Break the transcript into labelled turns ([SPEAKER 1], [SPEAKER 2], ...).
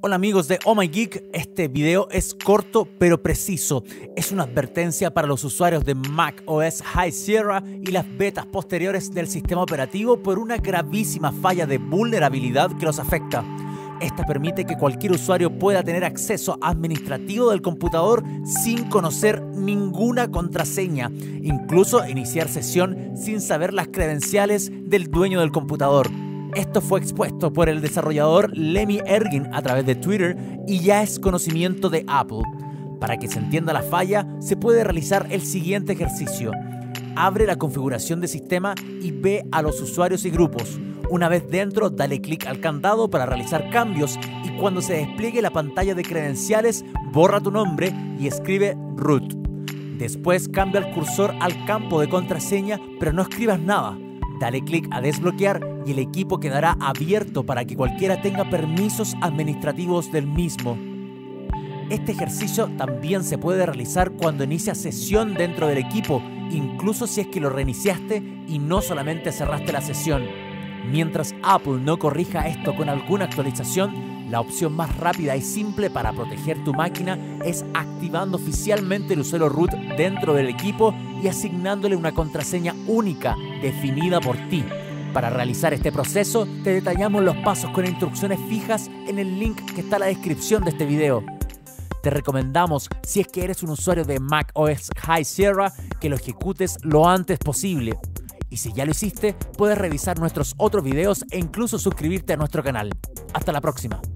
[SPEAKER 1] Hola amigos de Oh My Geek, este video es corto pero preciso. Es una advertencia para los usuarios de macOS High Sierra y las betas posteriores del sistema operativo por una gravísima falla de vulnerabilidad que los afecta. Esta permite que cualquier usuario pueda tener acceso administrativo del computador sin conocer ninguna contraseña, incluso iniciar sesión sin saber las credenciales del dueño del computador. Esto fue expuesto por el desarrollador Lemmy Ergin a través de Twitter y ya es conocimiento de Apple. Para que se entienda la falla, se puede realizar el siguiente ejercicio. Abre la configuración de sistema y ve a los usuarios y grupos. Una vez dentro, dale clic al candado para realizar cambios y cuando se despliegue la pantalla de credenciales, borra tu nombre y escribe root. Después cambia el cursor al campo de contraseña, pero no escribas nada. Dale clic a desbloquear y el equipo quedará abierto para que cualquiera tenga permisos administrativos del mismo. Este ejercicio también se puede realizar cuando inicias sesión dentro del equipo, incluso si es que lo reiniciaste y no solamente cerraste la sesión. Mientras Apple no corrija esto con alguna actualización, la opción más rápida y simple para proteger tu máquina es activando oficialmente el usuario root dentro del equipo y asignándole una contraseña única definida por ti. Para realizar este proceso, te detallamos los pasos con instrucciones fijas en el link que está en la descripción de este video. Te recomendamos, si es que eres un usuario de macOS High Sierra, que lo ejecutes lo antes posible. Y si ya lo hiciste, puedes revisar nuestros otros videos e incluso suscribirte a nuestro canal. Hasta la próxima.